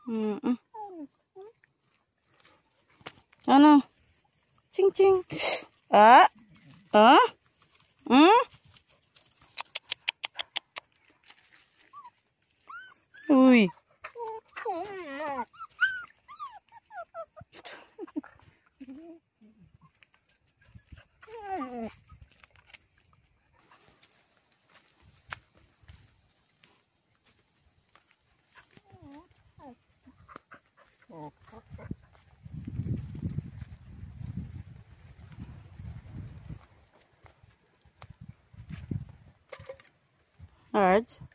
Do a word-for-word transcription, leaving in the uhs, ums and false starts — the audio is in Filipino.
Mm -mm. Ano? Ching ching. Ah? Ah? Hmm? Uy. Alright.